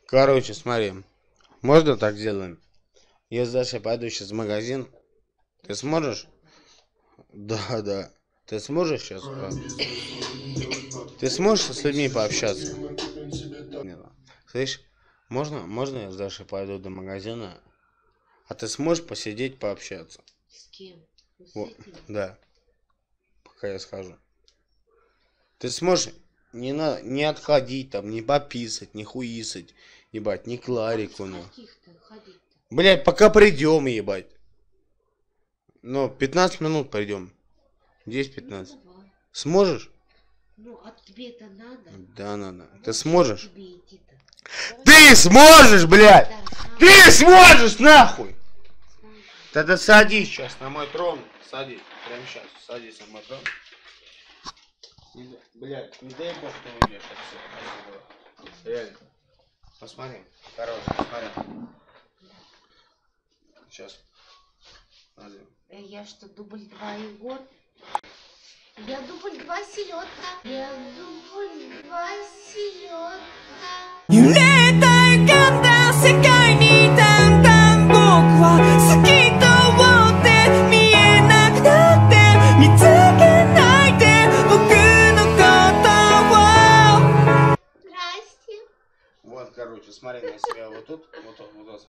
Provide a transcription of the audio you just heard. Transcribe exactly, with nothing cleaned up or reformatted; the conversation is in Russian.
Короче, смотри. Можно так сделаем? Я с Дашей пойду сейчас в магазин. Ты сможешь? Да, да. Ты сможешь сейчас? Ты сможешь с людьми пообщаться? Нет. Слышь, можно, можно я с Дашей пойду до магазина? А ты сможешь посидеть, пообщаться? С кем? Вот, да. Пока я схожу. Ты сможешь не, на, не отходить там, не пописать, не хуисать, ебать, не Кларику, ну. Блять, пока придем, ебать. Ну, пятнадцать минут придем. десять-пятнадцать. Ну, сможешь? Ну, а тебе это надо? Да, надо. Ты сможешь? Ты сможешь, блядь! Да, ты сможешь, нахуй! Тогда садись сейчас на мой трон. Садись. Прямо сейчас. Садись на мой трон. Блядь, не дай бог ты уйдешь отсюда. Реально. Посмотри. Короче, посмотри. Сейчас. Смотри. Я что, дубль два Егор? Я дубль два селедка. Я дубль два селедка. 揺れた浮かんだ世界にだんだん僕は好きと思って見えなくなって見つけないで僕のことを。Здрасте. Вот, короче, смотри на себя вот тут, вот тут, вот тут.